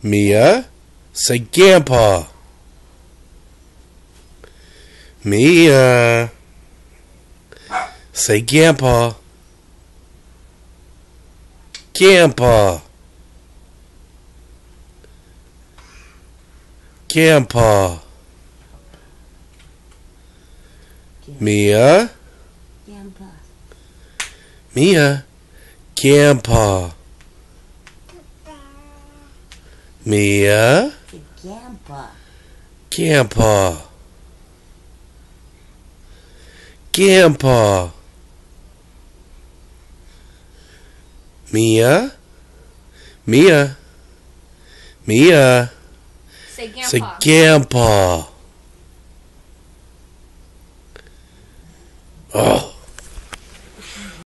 Mia, say Grandpa. Mia, say Grandpa. Grandpa. Grandpa. Mia. Grandpa. Mia. Grandpa. Mia. Grandpa. Grandpa. Grandpa. Mia. Mia. Mia. Say Grandpa. Say Grandpa. Oh.